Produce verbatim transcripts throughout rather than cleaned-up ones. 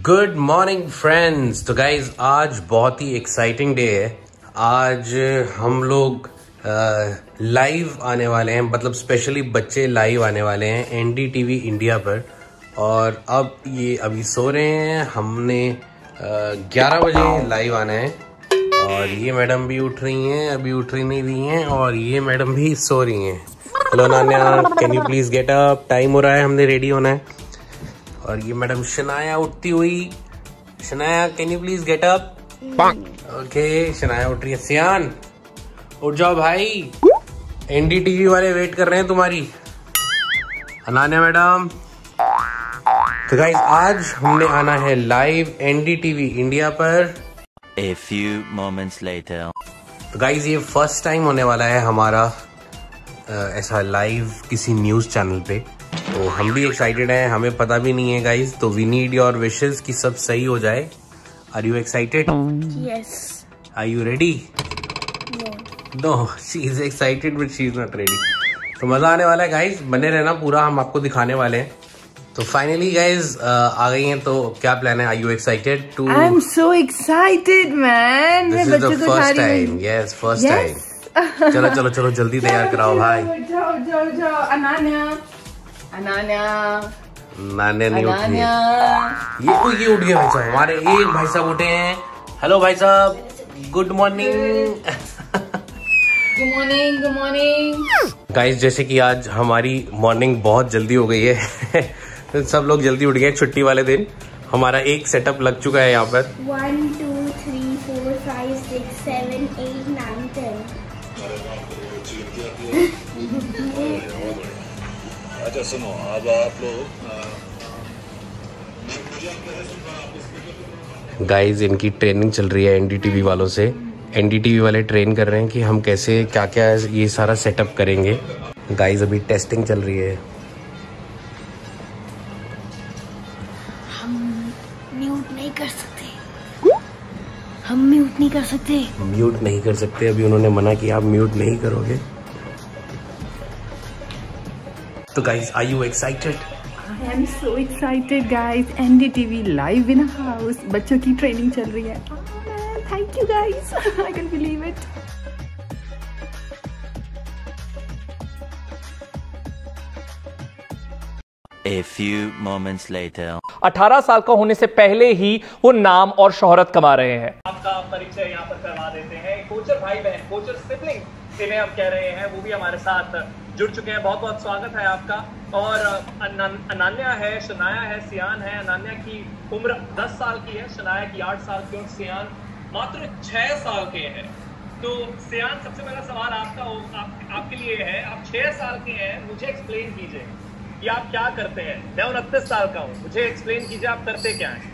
Good morning friends. तो guys आज बहुत ही एक्साइटिंग डे है। आज हम लोग लाइव आने वाले हैं, मतलब स्पेशली बच्चे लाइव आने वाले हैं एनडीटीवी इंडिया पर। और अब ये अभी सो रहे हैं, हमने ग्यारह बजे लाइव आना है। और ये मैडम भी उठ रही हैं, अभी उठ रही नहीं रही हैं, और ये मैडम भी सो रही हैं। Hello Nanya, can you please get up, time हो रहा है, हमने रेडी होना है। और ये मैडम शनाया उठती हुई, Shanaya can you please get up. Okay Shanaya उठ रही है। सियान उठ जाओ भाई, एनडीटीवी वाले वेट कर रहे हैं तुम्हारी। अनान्या मैडम। तो गाइस आज हमने आना है लाइव एनडीटीवी इंडिया पर। A few moments later. तो गाइस ये फर्स्ट टाइम होने वाला है हमारा ऐसा लाइव किसी न्यूज चैनल पे। तो हम भी एक्साइटेड हैं, हमें पता भी नहीं है गाइस, तो वी नीड योर विशेस कि सब सही हो जाए। Are you excited? Yes. Are you ready? No, she is excited but she is not ready. तो मजा आने वाला है गाइस, बने रहना पूरा, हम आपको दिखाने वाले हैं। तो फाइनली गाइस आ गई हैं, तो क्या प्लान है? Are you excited too? I am so excited man. This is the first time. Yes first time. चलो चलो चलो जल्दी तैयार कराओ भाई। जाओ जाओ जाओ। अनान्या अनान्या नान्या नहीं उठ रही है। ये कोई ये उठ गया भाई साहब, हमारे एक भाई साहब उठे हैं। हेलो भाई साहब, good morning. Good morning good morning guys जैसे कि आज हमारी मॉर्निंग बहुत जल्दी हो गई है तो सब लोग जल्दी उठ गए। छुट्टी वाले दिन हमारा एक सेटअप लग चुका है यहाँ पर। One two three four five six seven eight nine ten. अच्छा सुनो, अब आप लोग गाइस इनकी ट्रेनिंग चल रही है एनडीटीवी वालों से। एनडीटीवी वाले ट्रेन कर रहे हैं कि हम कैसे क्या क्या ये सारा सेटअप करेंगे। गाइस अभी टेस्टिंग चल रही है। हम म्यूट नहीं कर सकते हम म्यूट नहीं कर सकते म्यूट नहीं कर सकते अभी उन्होंने मना किया, आप म्यूट नहीं करोगे। तो guys are you excited? I am so excited guys. NDTV live in house, बच्चों की ट्रेनिंग चल रही है। Thank you guys, I can believe it. A few moments later. अठारह साल का होने से पहले ही वो नाम और शोहरत कमा रहे हैं। आपका परिचय यहाँ पर करवा देते हैं। कोचर भाई बहन, कोचर सिबलिंग जिन्हें हम कह रहे हैं, वो भी हमारे साथ जुड़ चुके हैं। बहुत बहुत स्वागत है आपका। और अनान्या है, शनाया है, सियान है। अनान्या की उम्र दस साल की है, शनाया की आठ साल की, और सियान मात्र छह साल के हैं। तो सियान, सबसे पहला सवाल आपका आप, आपके लिए है। आप छह साल के हैं, मुझे एक्सप्लेन कीजिए कि आप क्या करते हैं। मैं उनतीस साल का हूँ, मुझे एक्सप्लेन कीजिए आप करते क्या हैं।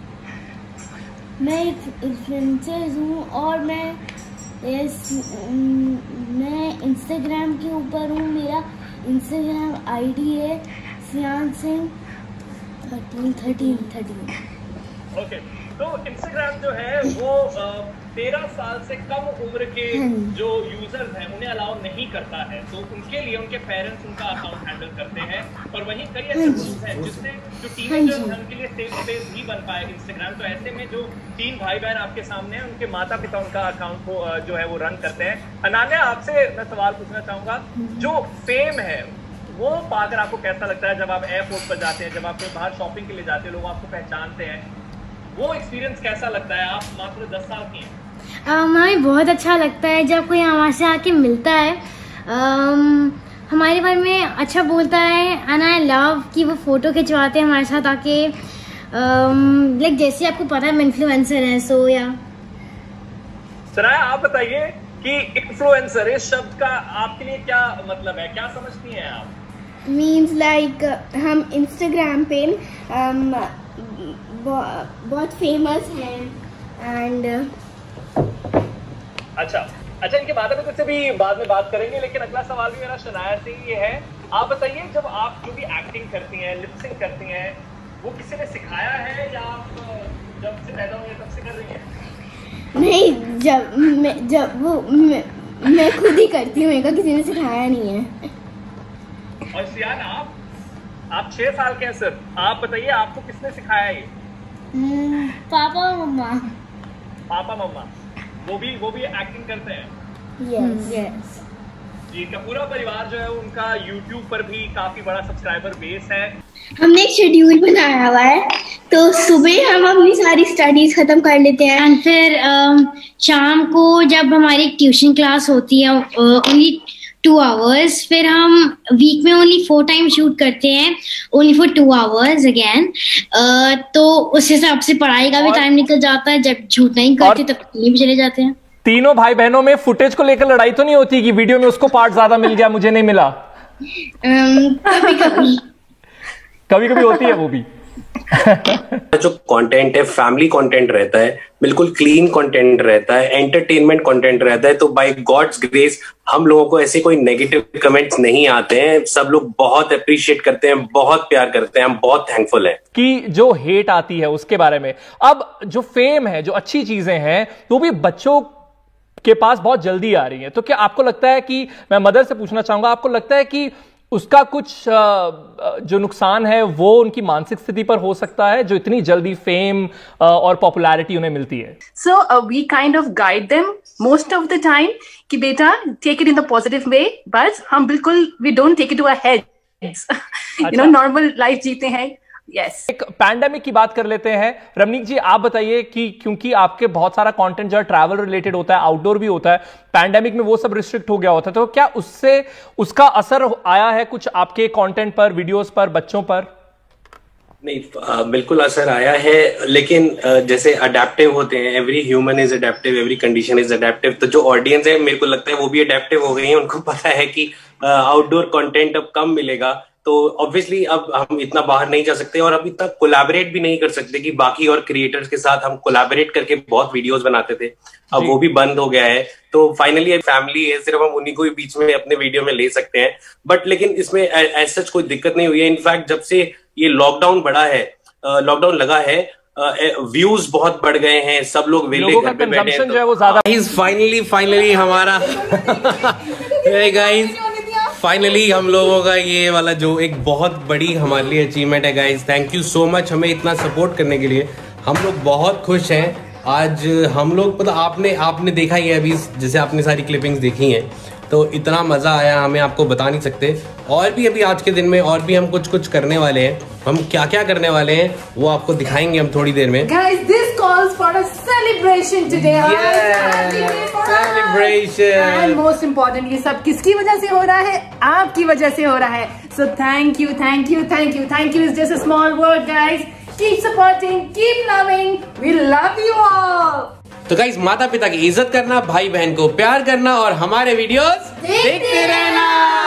मैं एक इन्फ्लुएंसर हूँ और मैं इस, मैं इंस्टाग्राम के ऊपर हूँ। मेरा इंस्टाग्राम आईडी है Siyan Singh thirteen thirteen thirteen. Okay, तो इंस्टाग्राम जो है वो तेरह साल से कम उम्र के जो यूजर्स हैं उन्हें अलाउ नहीं करता है। तो उनके लिए उनके पेरेंट्स उनका अकाउंट हैंडल करते हैं। और वहीं कई ऐसे रूल्स हैं जिससे जो टीनेजर्स हैं उनके लिए सेफ स्पेस भी बन पाए इंस्टाग्राम। तो ऐसे में जो तीन भाई बहन आपके सामने हैं, उनके माता पिता उनका अकाउंट को जो है वो रन करते हैं। अनान्या, आपसे मैं सवाल पूछना चाहूंगा, जो फेम है वो पाकर आपको कैसा लगता है? जब आप एयरपोर्ट पर जाते हैं, जब आप बाहर शॉपिंग के लिए जाते हैं, लोग आपको पहचानते हैं, वो एक्सपीरियंस कैसा लगता है? आप मात्र दस साल की हैं। हमें बहुत अच्छा लगता है जब कोई हमारे से आके मिलता है, um, हमारे बारे में अच्छा बोलता है। एंड आई लव कि वो फोटो खिंचवाते हैं हमारे साथ आके। लाइक um, जैसे आपको पता है मैं इन्फ्लुएंसर है, सो या सराया, आप बताइए कि इन्फ्लुएंसर इस शब्द का आपके लिए क्या मतलब है, क्या समझती हैं आप? मीन्स लाइक like, हम इंस्टाग्राम पे um, बहुत फेमस हैं एंड अच्छा अच्छा इनके बारे में कुछ भी बाद में बात करेंगे, लेकिन अगला सवाल भी मेरा शनाया से ये है। आप बताइए, जब आप जो भी एक्टिंग करती हैं, लिपसिंग करती हैं, वो किसी ने सिखाया है या आप जब से पैदा हुई तब से कर रही हैं? नहीं, जब मैं जब वो मैं, मैं खुद ही करती हूँ, मेरे को किसी ने सिखाया नहीं है। और सियान, आप आप छह साल के हैं सर, आप बताइए आपको किसने सिखाया ये? पापा मम्मा। पापा मम्मा वो भी वो भी एक्टिंग करते हैं? Yes yes. जी, इनका पूरा परिवार जो है उनका यूट्यूब पर भी काफी बड़ा सब्सक्राइबर बेस है। हमने एक शेड्यूल बनाया हुआ है, तो सुबह हम अपनी सारी स्टडीज खत्म कर लेते हैं एंड फिर शाम को जब हमारी ट्यूशन क्लास होती है ओनली टू आवर्स, फिर हम वीक में ओनली फोर टाइम शूट करते हैं only for two hours again. तो उस हिसाब से पढ़ाई का भी टाइम निकल जाता है, जब शूट नहीं करते तब कहीं भी चले जाते हैं। तीनों भाई बहनों में फुटेज को लेकर लड़ाई तो नहीं होती कि वीडियो में उसको पार्ट ज्यादा मिल गया मुझे नहीं मिला? कभी कभी कभी कभी होती है वो भी। जो कंटेंट है फैमिली कंटेंट रहता है, बिल्कुल क्लीन कंटेंट रहता है, एंटरटेनमेंट कंटेंट रहता है। तो बाय गॉड्स ग्रेस हम लोगों को ऐसे कोई नेगेटिव कमेंट्स नहीं आते हैं। सब लोग बहुत अप्रिशिएट करते हैं, बहुत प्यार करते हैं, हम बहुत थैंकफुल हैं। कि जो हेट आती है उसके बारे में, अब जो फेम है, जो अच्छी चीजें हैं, वो भी बच्चों के पास बहुत जल्दी आ रही है। तो क्या आपको लगता है कि, मैं मदर से पूछना चाहूंगा, आपको लगता है कि उसका कुछ जो नुकसान है वो उनकी मानसिक स्थिति पर हो सकता है, जो इतनी जल्दी फेम और पॉपुलैरिटी उन्हें मिलती है? So we kind of guide them most of the time कि बेटा take it in the positive way, but हम बिल्कुल we don't take it to our heads, you know, normal life जीते हैं। Yes. एक पैंडेमिक की बात कर लेते हैं। रमनीक जी आप बताइए कि क्योंकि आपके बहुत सारा कंटेंट जो है ट्रैवल रिलेटेड होता है, आउटडोर भी होता है, पैंडेमिक में वो सब रिस्ट्रिक्ट हो गया होता है, तो क्या उससे उसका असर आया है कुछ आपके कंटेंट पर, वीडियोस पर, बच्चों पर? नहीं, आ, बिल्कुल असर आया है, लेकिन आ, जैसे अडेप्टिव होते हैं, every human is adaptive, every condition is adaptive. तो जो ऑडियंस है मेरे को लगता है वो भी अडेप्टिव हो गई है। उनको पता है कि आउटडोर कंटेंट अब कम मिलेगा, तो ऑब्वियसली अब हम इतना बाहर नहीं जा सकते और अब इतना कोलैबोरेट भी नहीं कर सकते कि बाकी और क्रिएटर्स के साथ हम कोलैबोरेट करके बहुत वीडियोस बनाते थे, अब वो भी बंद हो गया है। तो फाइनली फैमिली है, सिर्फ हम उन्हीं को ही बीच में अपने वीडियो में ले सकते हैं। बट लेकिन इसमें ऐसा सच कोई दिक्कत नहीं हुई है। इनफैक्ट जब से ये लॉकडाउन बढ़ा है, लॉकडाउन लगा है, व्यूज बहुत बढ़ गए हैं, सब लोग वेले घर पे बैठे हैं, जो है वो ज्यादा। फाइनली फाइनली हमारा गाइस फाइनली हम लोगों का ये वाला जो एक बहुत बड़ी हमारे लिए अचीवमेंट है guys. Thank you so much हमें इतना सपोर्ट करने के लिए। हम लोग बहुत खुश हैं। आज हम लोग मतलब आपने आपने देखा ही है अभी, जैसे आपने सारी क्लिपिंग्स देखी हैं, तो इतना मजा आया हमें आपको बता नहीं सकते। और भी अभी आज के दिन में और भी हम कुछ कुछ करने वाले हैं। हम क्या क्या करने वाले हैं वो आपको दिखाएंगे हम थोड़ी देर में। Guys, this calls for a celebration today. Celebration. And most important, ये सब किसकी वजह से हो रहा है? आपकी वजह से हो रहा है। So thank you, thank you, thank you, thank you is just a small word, guys. Keep supporting, keep loving. We love you all. तो गाइस, माता पिता की इज्जत करना, भाई बहन को प्यार करना और हमारे वीडियोस देखते रहना।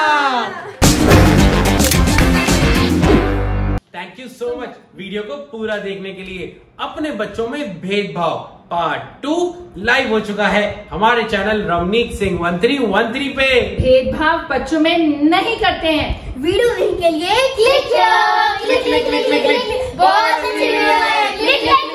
Thank you so much video को पूरा देखने के लिए। अपने बच्चों में भेदभाव पार्ट टू लाइव हो चुका है हमारे channel Ramneek Singh one three one three पे। भेदभाव बच्चों में नहीं करते हैं। वीडियो देखने के लिए click click click click click बहुत अच्छी वीडियो है, क्लिक